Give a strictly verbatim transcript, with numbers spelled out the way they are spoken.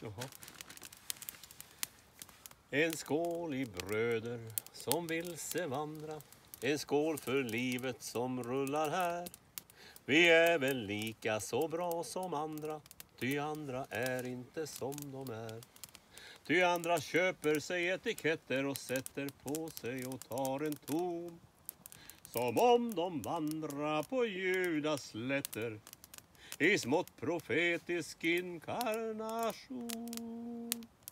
Jaha. En skål i bröder som vilse vandra. En skål för livet som rullar här. Vi är väl lika så bra som andra. Ty andra är inte som de är. Ty andra köper sig etiketter och sätter på sig och tar en ton. Som om de vandrar på Judas slätter i smått profetisk inkarnation.